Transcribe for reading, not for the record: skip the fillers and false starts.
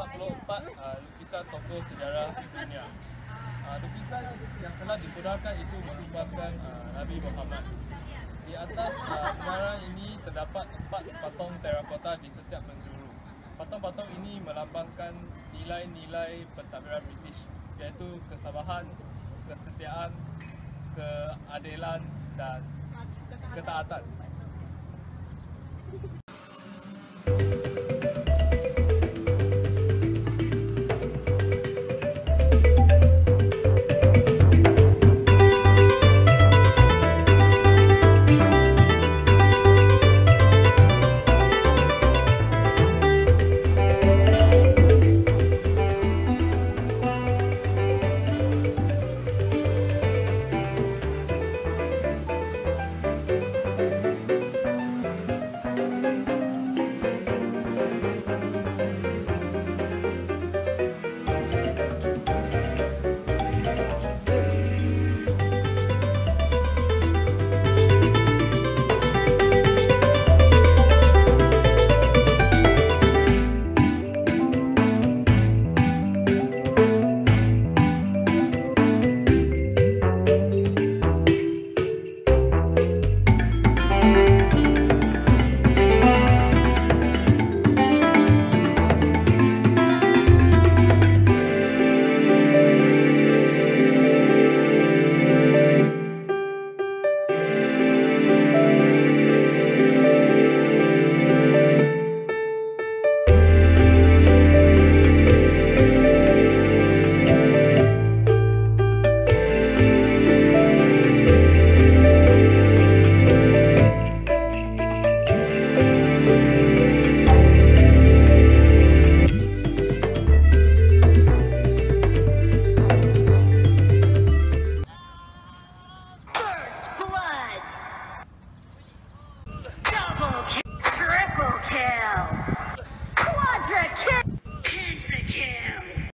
lukisan tokoh sejarah dunia. Lukisan yang telah digunakan itu merupakan Nabi Muhammad. Di atas menara ini terdapat 4 patung terakota di setiap penjuru. Patung-patung ini melambangkan nilai-nilai pentadbiran British, iaitu kesabaran, kesetiaan, keadilan dan ketaatan.